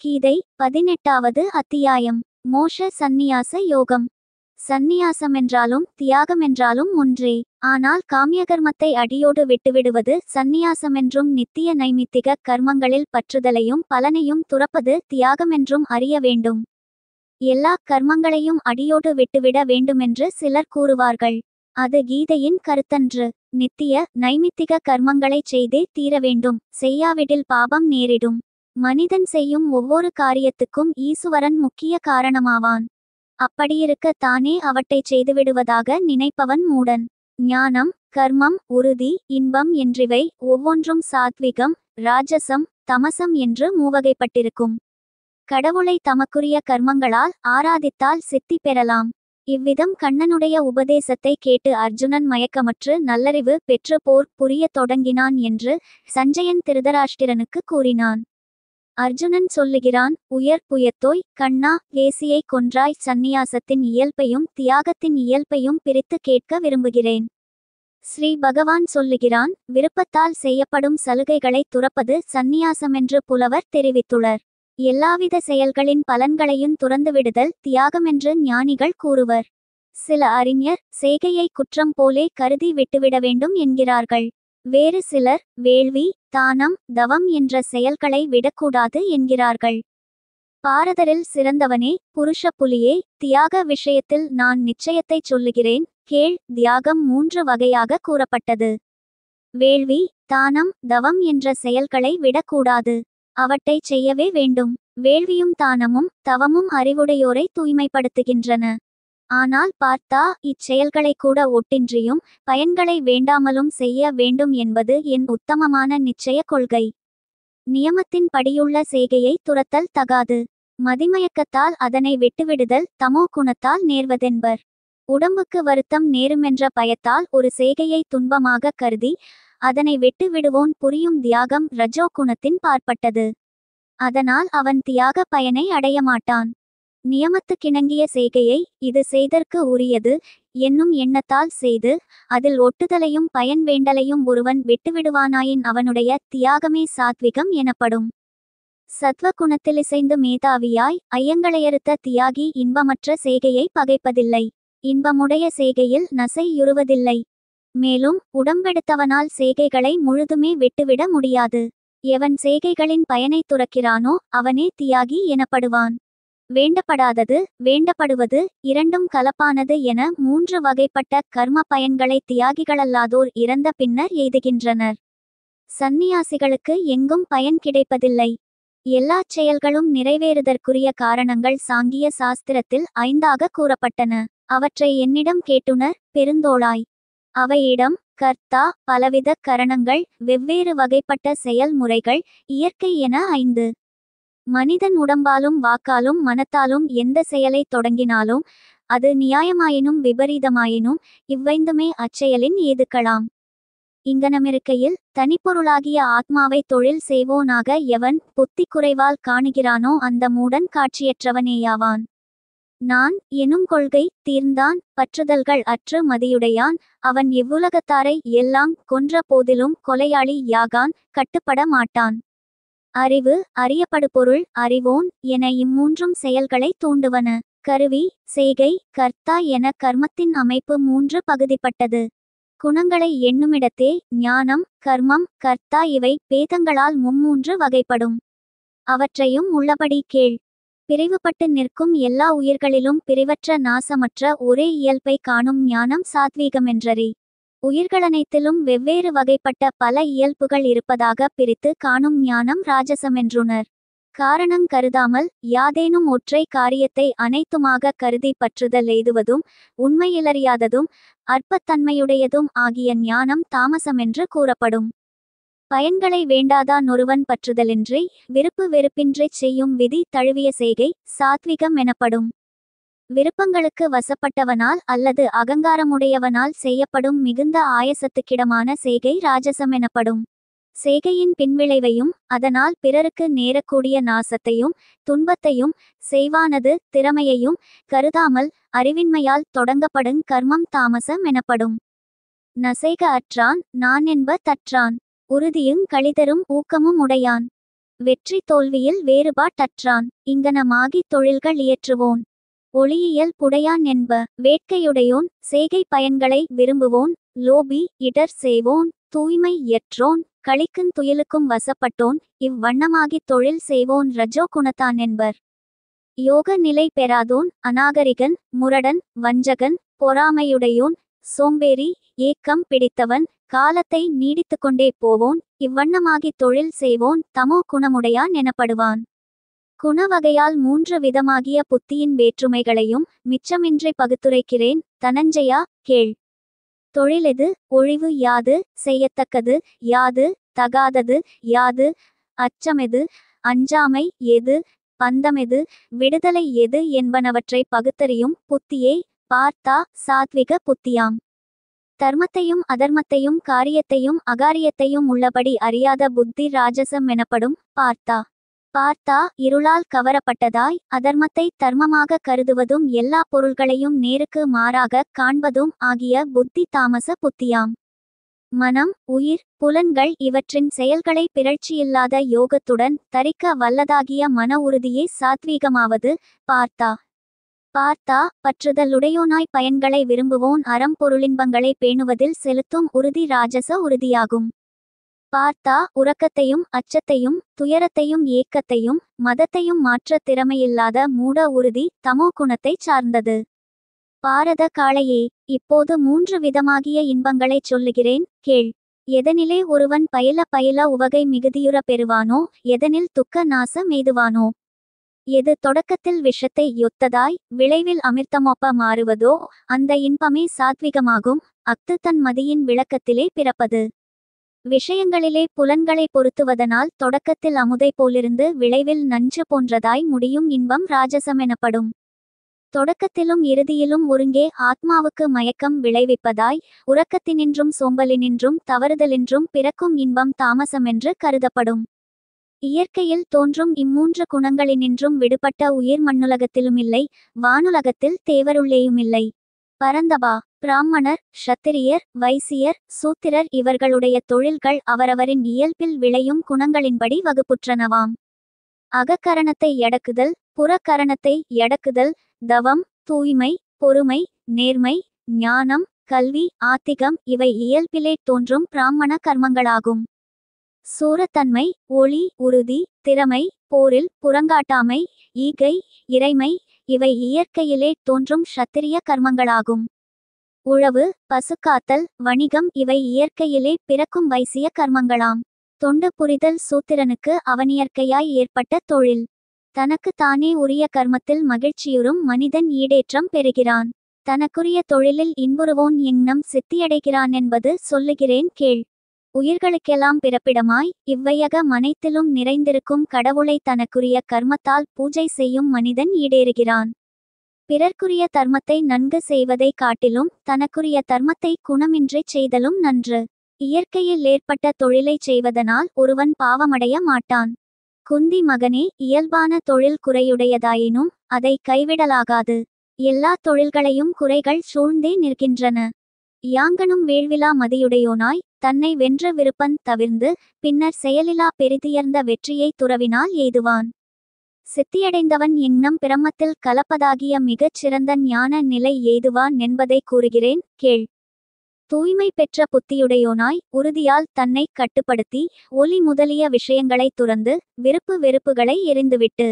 கீதை 18வது அத்தியாயம். மோஷ சந்நியாச யோகம். சந்நியாசமென்றாலும் தியாகமென்றாலும் ஒன்றே. ஆனால் காமியகர்மத்தை அடியோடு விட்டுவிடுவது சந்நியாசமென்றும் நித்திய நைமித்திக கர்மங்களில் பற்றுதலையும் பலனையும் துறப்பது தியாகமென்றும் அறிய வேண்டும். எல்லா கர்மங்களையும் அடியோடு விட்டுவிட வேண்டுமென்று சிலர் கூறுவார்கள். அது கீதையின் கருத்தன்று. நித்திய நைமித்திக கர்மங்களைச் செய்தே தீர வேண்டும். செய்யாவிடில் பாபம் நேரிடும். மனிதன் செய்யும் ஒவ்வொரு காரியத்துக்கும் ஈசுவரன் முக்கிய காரணமாவான். அப்படியிருக்க தானே அவற்றைச் செய்துவிடுவதாக நினைப்பவன் மூடன். ஞானம், கர்மம், உறுதி, இன்பம் என்றிவை ஒவ்வொன்றும் சாத்விகம், ராஜசம், தமசம் என்று மூவகைப்பட்டிருக்கும். கடவுளை தமக்குரிய கர்மங்களால் ஆராதித்தால் சித்தி பெறலாம். இவ்விதம் கண்ணனுடைய உபதேசத்தை கேட்டு அர்ஜுனன் மயக்கமற்று நல்லறிவு பெற்று போர் புரியத் தொடங்கினான் என்று சஞ்சயன் திருதராஷ்டிரனுக்கு கூறினான். அர்ஜுனன் சொல்லுகிறான், உயர் புயத்தோய் கண்ணா, கேசியை கொன்றாய். சந்நியாசத்தின் இயல்பையும் தியாகத்தின் இயல்பையும் பிரித்து கேட்க விரும்புகிறேன். ஸ்ரீ பகவான் சொல்லுகிறான், விருப்பத்தால் செய்யப்படும் சலுகைகளை துறப்பது சந்நியாசமென்று புலவர் தெரிவித்துள்ளர். எல்லாவித செயல்களின் பலன்களையும் துறந்துவிடுதல் தியாகமென்று ஞானிகள் கூறுவர். சில அறிஞர் செய்கையை குற்றம் போலே கருதி விட்டுவிட வேண்டும் என்கிறார்கள். வேறு சிலர் வேள்வி, தானம், தவம் என்ற செயல்களை விடக்கூடாது என்கிறார்கள். பாரதரில் சிறந்தவனே, புருஷ புலியே, தியாக விஷயத்தில் நான் நிச்சயத்தை சொல்லுகிறேன் கேள். தியாகம் 3 வகையாக கூறப்பட்டது. வேள்வி, தானம், தவம் என்ற செயல்களை விடக்கூடாது. அவற்றைச் செய்யவே வேண்டும். வேள்வியும் தானமும் தவமும் அறிவுடையோரை தூய்மைப்படுத்துகின்றன. ஆனால் பார்த்தா இச்செயல்களை கூட ஒட்டின்றியும் பயன்களை வேண்டாமலும் செய்ய வேண்டும் என்பது என் உத்தமமான நிச்சய கொள்கை. நியமத்தின் படியுள்ள செய்கையை துரத்தல் தகாது. மதிமயக்கத்தால் அதனை விட்டுவிடுதல் தமோ குணத்தால் நேர்வதென்பர். உடம்புக்கு வருத்தம் நேருமென்ற பயத்தால் ஒரு செய்கையை துன்பமாக கருதி அதனை விட்டு விடுவோன் புரியும் தியாகம் ரஜோ குணத்தின் பார்ப்பட்டது. அதனால் அவன் தியாக பயனை அடையமாட்டான். நியமத்துக்கிணங்கிய செய்கையை இது செய்தற்கு உரியது என்னும் எண்ணத்தால் செய்து அதில் ஒட்டுதலையும் பயன் வேண்டலையும் ஒருவன் விட்டுவிடுவானாயின் அவனுடைய தியாகமே சாத்விகம் எனப்படும். சத்வ குணத்திலிசைந்து மேதாவியாய் ஐயங்களையறுத்த தியாகி இன்பமற்ற செய்கையை பகைப்பதில்லை. இன்பமுடைய செய்கையில் நசையுறுவதில்லை. மேலும் உடம்பெடுத்தவனால் செய்கைகளை முழுதுமே விட்டுவிட முடியாது. எவன் செய்கைகளின் பயனை துறக்கிறானோ அவனே தியாகி எனப்படுவான். வேண்டப்படாதது, வேண்டப்படுவது இரண்டும் கலப்பானது என 3 வகைப்பட்ட கர்ம பயன்களை தியாகிகளல்லாதோர் இறந்த பின்னர் எய்துகின்றனர். சந்நியாசிகளுக்கு எங்கும் பயன் கிடைப்பதில்லை. எல்லாச் செயல்களும் நிறைவேறுதற்குரிய காரணங்கள் சாங்கிய சாஸ்திரத்தில் 5ஆக கூறப்பட்டன. அவற்றை என்னிடம் கேட்டுணர் பெருந்தோளாய். அவையிடம் கர்த்தா, பலவித கரணங்கள், வெவ்வேறு வகைப்பட்ட செயல்முறைகள், இயற்கை என 5. மனிதன் உடம்பாலும் வாக்காலும் மனத்தாலும் எந்த செயலை தொடங்கினாலும் அது நியாயமாயினும் விபரீதமாயினும் இவ்வைந்துமே அச்செயலின் ஏதுக்கலாம். இங்கனமிருக்கையில் தனிப்பொருளாகிய ஆத்மாவை தொழில் செய்வோனாக எவன் புத்தி குறைவால் காணுகிறானோ அந்த மூடன் காட்சியற்றவனேயாவான். நான் எனும் கொள்கை தீர்ந்தான் பற்றுதல்கள் அற்று மதியுடையான். அவன் இவ்வுலகத்தாரை எல்லாம் கொன்ற போதிலும் கொலையாளி யாகான், கட்டுப்பட மாட்டான். அறிவு, அறியப்படுபொருள், அறிவோன் என இம்மூன்றும் செயல்களை தூண்டுவன. கருவி, செய்கை, கர்த்தா என கர்மத்தின் அமைப்பு 3 பகுதிப்பட்டது. குணங்களை எண்ணுமிடத்தே ஞானம், கர்மம், கர்த்தா இவை பேதங்களால் 3 வகைப்படும். அவற்றையும் உள்ளபடி கேள். பிரிவுபட்டு நிற்கும் எல்லா உயிர்களிலும் பிரிவற்ற நாசமற்ற ஒரே இயல்பை காணும் ஞானம் சாத்வீகமென்றறி. உயிர்களனைத்திலும் வெவ்வேறு வகைப்பட்ட பல இயல்புகள் இருப்பதாக பிரித்து காணும் ஞானம் ராஜசமென்றுணர். காரணங் கருதாமல் யாதேனும் ஒற்றை காரியத்தை அனைத்துமாக கருதி பற்றுதல் எய்துவதும் உண்மையிலறியாததும் அற்பத்தன்மையுடையதும் ஆகிய ஞானம் தாமசமென்று கூறப்படும். பயன்களை வேண்டாதான் ஒருவன் பற்றுதலின்றி விருப்பு வெறுப்பின்றிச் செய்யும் விதி தழுவிய செய்கை சாத்விகம் எனப்படும். விருப்பங்களுக்கு வசப்பட்டவனால் அல்லது அகங்காரமுடையவனால் செய்யப்படும் மிகுந்த ஆயசத்துக்கிடமான செய்கை ராஜசம் எனப்படும். செய்கையின் பின்விளைவையும் அதனால் பிறருக்கு நேரக்கூடிய நாசத்தையும் துன்பத்தையும் செய்வானது திறமையையும் கருதாமல் அறிவின்மையால் தொடங்கப்படுங் கர்மம் தாமசம் எனப்படும். நசைக அற்றான் நான் என்ப தற்றான். உறுதியுங் களிதரும் ஊக்கமும் உடையான். வெற்றி தோல்வியில் வேறுபாட்டற்றான். இங்கனமாகி தொழில்கள் இயற்றுவோன். ஒளியியல் புடையான் என்ப. வேட்கையுடையோன். செய்கை பயன்களை விரும்புவோன். லோபி. இடர் செய்வோன். தூய்மை இயற்றோன். களிக்குந் துயிலுக்கும் வசப்பட்டோன். இவ்வண்ணமாகித் தொழில் செய்வோன் ரஜோ குணத்தான் என்பர். யோக நிலை பெறாதோன். அநாகரிகன். முரடன். வஞ்சகன். பொறாமையுடையோன். சோம்பேறி. ஏக்கம் பிடித்தவன். காலத்தை நீடித்துக்கொண்டே போவோன். இவ்வண்ணமாகித் தொழில் செய்வோன் தமோ குணமுடையான் எனப்படுவான். குணவகையால் 3 விதமாகிய புத்தியின் வேற்றுமைகளையும் மிச்சமின்றி பகுத்துரைக்கிறேன். தனஞ்சயா கேள். தொழிலெது? ஒழிவு யாது? செய்யத்தக்கது யாது? தகாதது யாது? அச்சமெது? அஞ்சாமை எது? பந்தமெது? விடுதலை எது என்பனவற்றை பகுத்தறியும் புத்தியே பார்த்தா சாத்விக புத்தியாம். தர்மத்தையும் அதர்மத்தையும் காரியத்தையும் அகாரியத்தையும் உள்ளபடி அறியாத புத்தி ராஜசம் எனப்படும். பார்த்தா இருளால் கவரப்பட்டதாய் அதர்மத்தை தர்மமாக கருதுவதும் எல்லா பொருள்களையும் நேருக்கு மாறாக காண்பதும் ஆகிய புத்தி தாமச புத்தியாம். மனம், உயிர், புலன்கள் இவற்றின் செயல்களை பிறழ்ச்சியில்லாத யோகத்துடன் தரிக்க வல்லதாகிய மன உறுதியே சாத்வீகமாவது. பார்த்தா பற்றுதலுடையோனாய் பயன்களை விரும்புவோன் அறம் பொருளின்பங்களை பேணுவதில் செலுத்தும் உறுதி ராஜச உறுதியாகும். பார்த்தா உறக்கத்தையும் அச்சத்தையும் துயரத்தையும் ஏக்கத்தையும் மதத்தையும் மாற்ற திறமையில்லாத மூட உறுதி தமோ குணத்தைச் சார்ந்தது. பாரத காளையே, இப்போது 3 விதமாகிய இன்பங்களைச் சொல்லுகிறேன் கேள். எதனிலே ஒருவன் பயில உவகை மிகுதியுற பெறுவானோ, எதனில் துக்க நாச மெய்துவானோ, எது தொடக்கத்தில் விஷத்தை யொத்ததாய் விளைவில் அமிர்தமொப்ப மாறுவதோ, அந்த இன்பமே சாத்விகமாகும். அஃது தன் மதியின் விளக்கத்திலே பிறப்பது. விஷயங்களிலே புலன்களை பொருத்துவதனால் தொடக்கத்தில் அமுதை போலிருந்து விளைவில் நஞ்சு போன்றதாய் முடியும் இன்பம் ராஜசமெனப்படும். தொடக்கத்திலும் இறுதியிலும் ஒருங்கே ஆத்மாவுக்கு மயக்கம் விளைவிப்பதாய் உறக்கத்தினின்றும் சோம்பலினின்றும் தவறுதலின்றும் பிறக்கும் இன்பம் தாமசமென்று கருதப்படும். இயற்கையில் தோன்றும் 3 குணங்களினின்றும் விடுபட்ட உயிர் மண்ணுலகத்திலுமில்லை, வானுலகத்தில் தேவருள்ளேயுமில்லை. பரந்தபா, பிராமணர், க்ஷத்திரியர், வைசியர், சூத்திரர் இவர்களுடைய தொழில்கள் அவரவரின் இயல்பில் விளையும் குணங்களின்படி வகுப்புற்றனவாம். அகக்கரணத்தை எடக்குதல், புறக்கரணத்தை எடக்குதல், தவம், தூய்மை, பொறுமை, நேர்மை, ஞானம், கல்வி, ஆத்திகம் இவை இயல்பிலே தோன்றும் பிராமண கர்மங்களாகும். சூரத்தன்மை, ஒளி, உறுதி, திறமை, போரில் புறங்காட்டாமை, ஈகை, இறைமை இவை இயற்கையிலே தோன்றும் க்ஷத்திரிய கர்மங்களாகும். உழவு, பசுக்காத்தல், வணிகம் இவை இயற்கையிலே பிறக்கும் வைசிய கர்மங்களாம். தொண்டு புரிதல் சூத்திரனுக்கு அவனியற்கையாய் ஏற்பட்ட தொழில். தனக்கு தானே உரிய கர்மத்தில் மகிழ்ச்சியுறும் மனிதன் ஈடேற்றம் பெறுகிறான். தனக்குரிய தொழிலில் இன்புறுவோன் எங்னம் சித்தியடைகிறான் என்பது சொல்லுகிறேன் கேள். உயிர்களுக்கெல்லாம் பிறப்பிடமாய் இவ்வையக மனைத்திலும் நிறைந்திருக்கும் கடவுளை தனக்குரிய கர்மத்தால் பூஜை செய்யும் மனிதன் ஈடேறுகிறான். பிறர்க்குரிய தர்மத்தை நன்கு செய்வதை காட்டிலும் தனக்குரிய தர்மத்தை குணமின்றிச் செய்தலும் நன்று. இயற்கையில் ஏற்பட்ட தொழிலைச் செய்வதனால் ஒருவன் பாவமடைய மாட்டான். குந்தி மகனே, இயல்பான தொழில் குறையுடையதாயினும் அதை கைவிடலாகாது. எல்லா தொழில்களையும் குறைகள் சூழ்ந்தே நிற்கின்றன. யாங்கனும் வேள்விலா மதியுடையோனாய் தன்னை வென்ற விருப்பன் தவிர்ந்து பின்னர் செயலிலா பெரிதியர்ந்த வெற்றியை துறவினால் எய்துவான். சித்தியடைந்தவன் எங்னம் பிரம்மத்தில் கலப்பதாகிய மிகச் சிறந்த ஞான நிலை எய்துவான் என்பதை கூறுகிறேன் கேள். தூய்மை பெற்ற புத்தியுடையோனாய் உறுதியால் தன்னை கட்டுப்படுத்தி ஒலி முதலிய விஷயங்களை துறந்து விருப்பு வெறுப்புகளை எறிந்துவிட்டு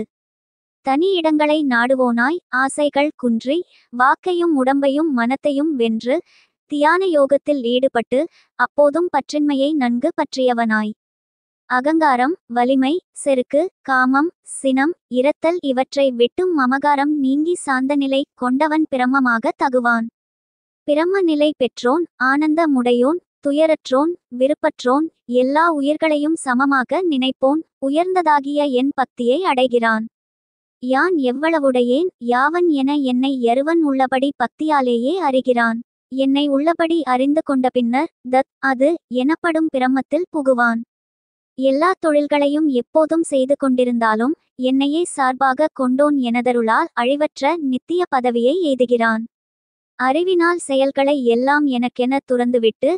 தனி இடங்களை நாடுவோனாய் ஆசைகள் குன்றி வாக்கையும் உடம்பையும் மனத்தையும் வென்று தியான யோகத்தில் ஈடுபட்டு அப்போதும் பற்றின்மையை நன்கு பற்றியவனாய் அகங்காரம், வலிமை, செருக்கு, காமம், சினம், இரத்தல் இவற்றை விட்டும் மமகாரம் நீங்கி சாந்த நிலை கொண்டவன் பிரம்மமாக தகுவான். பிரம்ம நிலை பெற்றோன் ஆனந்த முடையோன் துயரற்றோன் விருப்பற்றோன் எல்லா உயிர்களையும் சமமாக நினைப்போன் உயர்ந்ததாகிய என் பக்தியை அடைகிறான். யான் எவ்வளவுடையேன் யாவன் என என்னை எருவன் உள்ளபடி பக்தியாலேயே அறிகிறான். என்னை உள்ளபடி அறிந்து கொண்ட பின்னர் அது எனப்படும் பிரம்மத்தில் புகுவான். எல்லா தொழில்களையும் எப்போதும் செய்து கொண்டிருந்தாலும் என்னையே சார்பாக கொண்டோன் எனதருளால் அழிவற்ற நித்திய பதவியை எய்துகிறான். அறிவினால் செயல்களை எல்லாம் எனக்கென துறந்துவிட்டு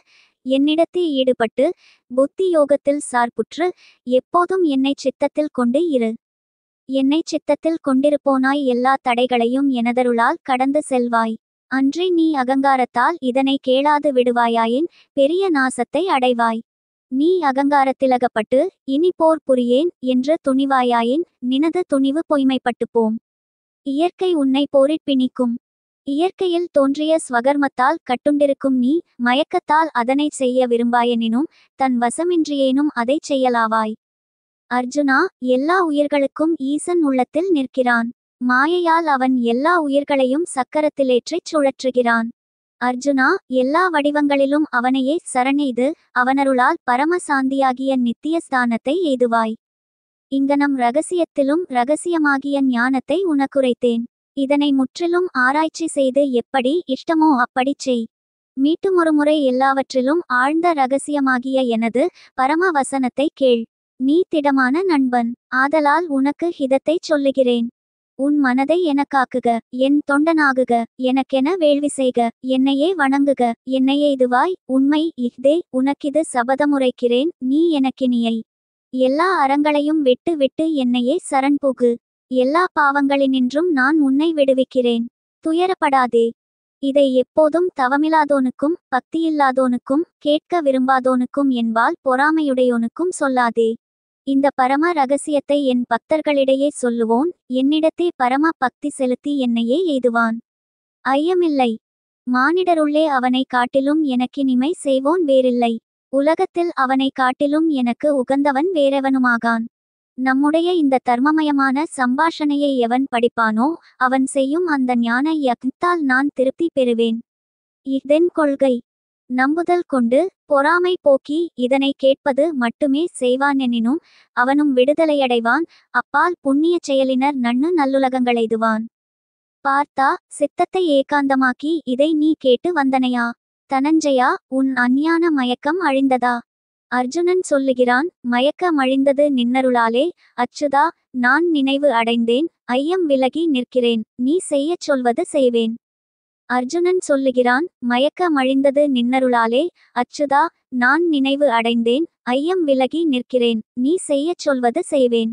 என்னிடத்தே ஈடுபட்டு புத்தி யோகத்தில் சார்புற்று எப்போதும் என்னை சித்தத்தில் கொண்டு இரு. என்னை சித்தத்தில் கொண்டிருப்போனாய் எல்லா தடைகளையும் எனதருளால் கடந்து செல்வாய். அன்றி நீ அகங்காரத்தால் இதனை கேளாது விடுவாயாயின் பெரிய நாசத்தை அடைவாய். நீ அகங்காரத்திலகப்பட்டு இனி போர் புரியேன் என்று துணிவாயாயின் நினது துணிவு பொய்மைப்பட்டு போம். இயற்கை உன்னை போரிற் பிணிக்கும். இயற்கையில் தோன்றிய ஸ்வகர்மத்தால் கட்டுண்டிருக்கும் நீ மயக்கத்தால் அதனை செய்ய விரும்பாயெனினும் தன் வசமின்றியேனும் அதை செய்யலாவாய். அர்ஜுனா, எல்லா உயிர்களுக்கும் ஈசன் உள்ளத்தில் நிற்கிறான். மாயையால் அவன் எல்லா உயிர்களையும் சக்கரத்திலேற்றிச் சுழற்றுகிறான். அர்ஜுனா, எல்லா வடிவங்களிலும் அவனையே சரணெய்து அவனருளால் பரம சாந்தியாகிய நித்திய ஸ்தானத்தை எய்துவாய். இங்கனம் இரகசியத்திலும் இரகசியமாகிய ஞானத்தை உனக்குரைத்தேன். இதனை முற்றிலும் ஆராய்ச்சி செய்து எப்படி இஷ்டமோ அப்படிச் செய். மீட்டுமொருமுறை எல்லாவற்றிலும் ஆழ்ந்த இரகசியமாகிய எனது பரம வசனத்தை கேள். நீ திடமான நண்பன், ஆதலால் உனக்கு ஹிதத்தைச் சொல்லுகிறேன். உன் மனதை எனக்காக்குக, என் தொண்டனாகுக, எனக்கென வேள்வி செய்க, என்னையே வணங்குக, என்னையே இதுவாய். உண்மை இஃதே, உனக்கிது சபதமுரைக்கிறேன், நீ எனக்கினியை. எல்லா அறங்களையும் விட்டு விட்டு என்னையே சரண் புகு. எல்லா பாவங்களினின்றும் நான் உன்னை விடுவிக்கிறேன். துயரப்படாதே. இதை எப்போதும் தவமில்லாதோனுக்கும் பக்தியில்லாதோனுக்கும் கேட்க விரும்பாதோனுக்கும் என்பால் பொறாமையுடையோனுக்கும் சொல்லாதே. இந்த பரம இரகசியத்தை என் பக்தர்களிடையே சொல்லுவோன் என்னிடத்தே பரம பக்தி செலுத்தி என்னையே எய்துவான். ஐயமில்லை. மானிடருள்ளே அவனை காட்டிலும் எனக்கினிமை செய்வோன் வேறில்லை. உலகத்தில் அவனை காட்டிலும் எனக்கு உகந்தவன் வேறெவனுமாகான். நம்முடைய இந்த தர்மமயமான சம்பாஷணையை எவன் படிப்பானோ அவன் செய்யும் அந்த ஞான யக்ஞத்தால் நான் திருப்தி பெறுவேன். இதன் கொள்கை. நம்புதல் கொண்டு பொறாமை போக்கி இதனை கேட்பது மட்டுமே செய்வானெனினும் அவனும் விடுதலையடைவான். அப்பால் புண்ணிய செயலினர் நன்னு நல்லுலகங்களெய்துவான். பார்த்தா, சித்தத்தை ஏகாந்தமாக்கி இதை நீ கேட்டு வந்தனையா? தனஞ்சயா, உன் அஞ்ஞான மயக்கம் அழிந்ததா? அர்ஜுனன் சொல்லுகிறான், மயக்கம் அழிந்தது நின்னருளாலே. அச்சுதா, நான் நினைவு அடைந்தேன், ஐயம் விலகி நிற்கிறேன், நீ செய்யச் சொல்வது செய்வேன். அர்ஜுனன் சொல்லுகிறான், மயக்கம் அழிந்தது நின்னருளாலே. அச்சுதா, நான் நினைவு அடைந்தேன், ஐயம் விலகி நிற்கிறேன், நீ செய்யச் சொல்வது செய்வேன்.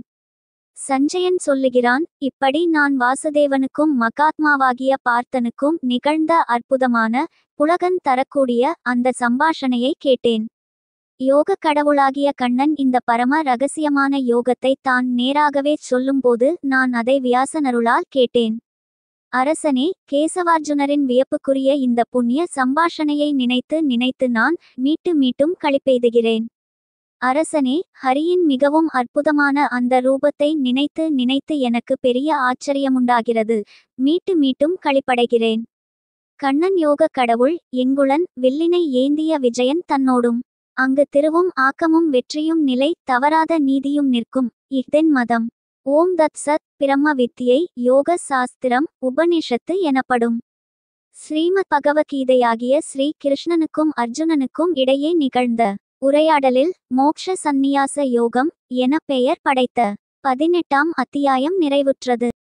சஞ்சயன் சொல்லுகிறான், இப்படி நான் வாசுதேவனுக்கும் மகாத்மாவாகிய பார்த்தனுக்கும் நிகழ்ந்த அற்புதமான புலகன் தரக்கூடிய அந்த சம்பாஷணையை கேட்டேன். யோக கடவுளாகிய கண்ணன் இந்த பரம இரகசியமான யோகத்தை தான் நேராகவே சொல்லும்போது நான் அதை வியாசனருளால் கேட்டேன். அரசனே, கேசவார்ஜுனரின் வியப்புக்குரிய இந்த புண்ணிய சம்பாஷணையை நினைத்து நினைத்து நான் மீட்டும் களிப்பெய்துகிறேன். அரசனே, ஹரியின் மிகவும் அற்புதமான அந்த ரூபத்தை நினைத்து நினைத்து எனக்கு பெரிய ஆச்சரியமுண்டாகிறது. மீட்டும் களிப்படைகிறேன். கண்ணன் யோக கடவுள் எங்குளன் வில்லினை ஏந்திய விஜயன் தன்னோடும். அங்கு திருவும் ஆக்கமும் வெற்றியும் நிலை தவறாத நீதியும் நிற்கும். இஃதென் மதம். ஓம் தத் சத். பிரம்ம வித்தியை யோக சாஸ்திரம் உபனிஷத்து எனப்படும். ஸ்ரீமத் பகவத்கீதையாகிய ஸ்ரீ கிருஷ்ணனுக்கும் அர்ஜுனனுக்கும் இடையே நிகழ்ந்த உரையாடலில் மோக்ஷ சந்நியாச யோகம் என பெயர் படைத்த 18ஆம் அத்தியாயம் நிறைவுற்றது.